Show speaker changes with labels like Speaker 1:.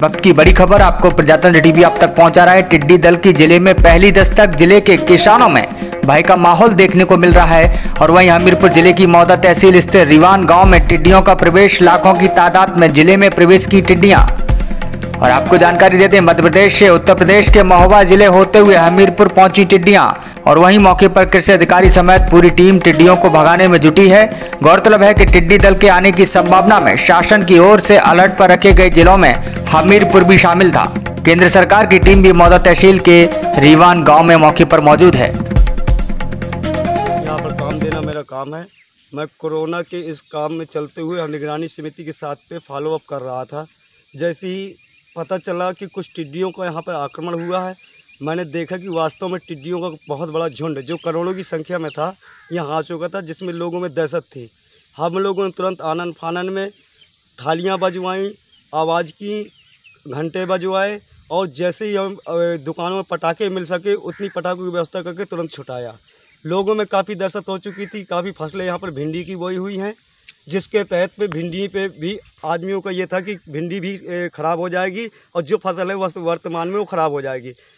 Speaker 1: वक्त की बड़ी खबर आपको प्रजातंत्र टीवी आप तक पहुंचा रहा है। टिड्डी दल की जिले में पहली दस्तक, जिले के किसानों में भय का माहौल देखने को मिल रहा है। और वहीं हमीरपुर जिले की मौदा तहसील स्थित रिवान गांव में टिड्डियों का प्रवेश, लाखों की तादाद में जिले में प्रवेश की टिड्डियां। और आपको जानकारी देते हैं, मध्य प्रदेश से उत्तर प्रदेश के महोबा जिले होते हुए हमीरपुर पहुंची टिड्डियां। और वहीं मौके पर कृषि अधिकारी समेत पूरी टीम टिड्डियों को भगाने में जुटी है। गौरतलब है कि टिड्डी दल के आने की संभावना में शासन की ओर से अलर्ट पर रखे गए जिलों में हमीरपुर भी शामिल था। केंद्र सरकार की टीम भी मौदा तहसील के रिवान गांव में मौके पर मौजूद है।
Speaker 2: यहाँ पर काम देना मेरा काम है। मैं कोरोना के इस काम में चलते हुए निगरानी समिति के साथ पे फॉलो अप कर रहा था। जैसे ही पता चला कि कुछ टिड्डियों का यहाँ पर आक्रमण हुआ है, मैंने देखा कि वास्तव में टिड्डियों का बहुत बड़ा झुंड जो करोड़ों की संख्या में था, यहाँ आ चुका था, जिसमें लोगों में दहशत थी। हम लोगों ने तुरंत आनन फानन में थालियाँ बजवाईं, आवाज़ की, घंटे बजवाए, और जैसे ही हम दुकानों में पटाखे मिल सके उतनी पटाखों की व्यवस्था करके तुरंत छुटाया। लोगों में काफ़ी दहशत हो चुकी थी। काफ़ी फसलें यहाँ पर भिंडी की बोई हुई हैं, जिसके तहत पे भिंडी पे भी आदमियों का ये था कि भिंडी भी ख़राब हो जाएगी और जो फसल है वह वर्तमान में वो ख़राब हो जाएगी।